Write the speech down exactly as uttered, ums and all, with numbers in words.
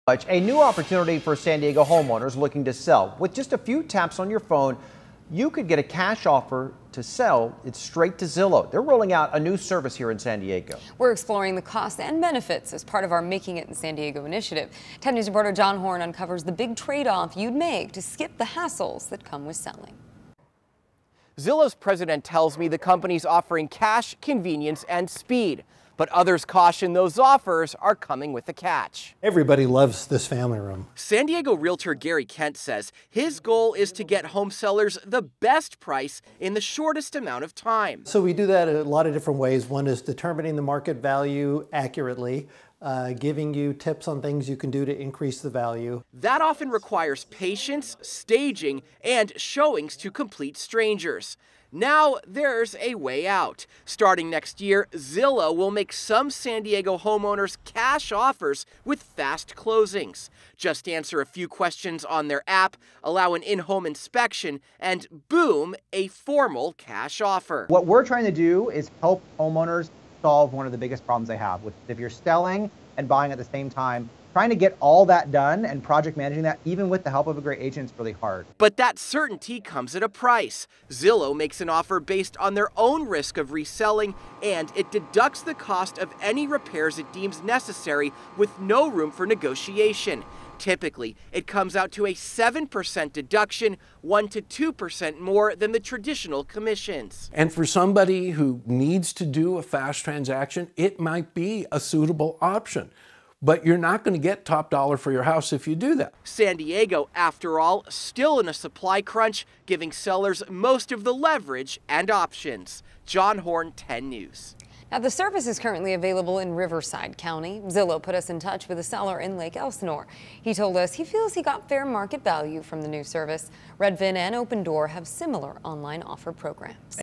A new opportunity for San Diego homeowners looking to sell. With just a few taps on your phone, you could get a cash offer to sell. It's straight to Zillow. They're rolling out a new service here in San Diego. We're exploring the costs and benefits as part of our Making It in San Diego initiative. ten News reporter John Horn uncovers the big trade-off you'd make to skip the hassles that come with selling. Zillow's president tells me the company's offering cash, convenience, and speed. But others caution those offers are coming with a catch. Everybody loves this family room. San Diego realtor Gary Kent says his goal is to get home sellers the best price in the shortest amount of time. So we do that a lot of different ways. One is determining the market value accurately, uh, giving you tips on things you can do to increase the value. That often requires patience, staging, and showings to complete strangers. Now there's a way out. Starting next year, Zillow will make some San Diego homeowners cash offers with fast closings. Just answer a few questions on their app, allow an in-home inspection, and boom, a formal cash offer. What we're trying to do is help homeowners solve one of the biggest problems they have, which if you're selling and buying at the same time, trying to get all that done and project managing that, even with the help of a great agent, is really hard. But that certainty comes at a price. Zillow makes an offer based on their own risk of reselling, and it deducts the cost of any repairs it deems necessary with no room for negotiation. Typically, it comes out to a seven percent deduction, one to two percent more than the traditional commissions. And for somebody who needs to do a fast transaction, it might be a suitable option. But you're not going to get top dollar for your house if you do that. San Diego, after all, still in a supply crunch, giving sellers most of the leverage and options. John Horn, ten News. Now, the service is currently available in Riverside County. Zillow put us in touch with a seller in Lake Elsinore. He told us he feels he got fair market value from the new service. Redfin and Open Door have similar online offer programs.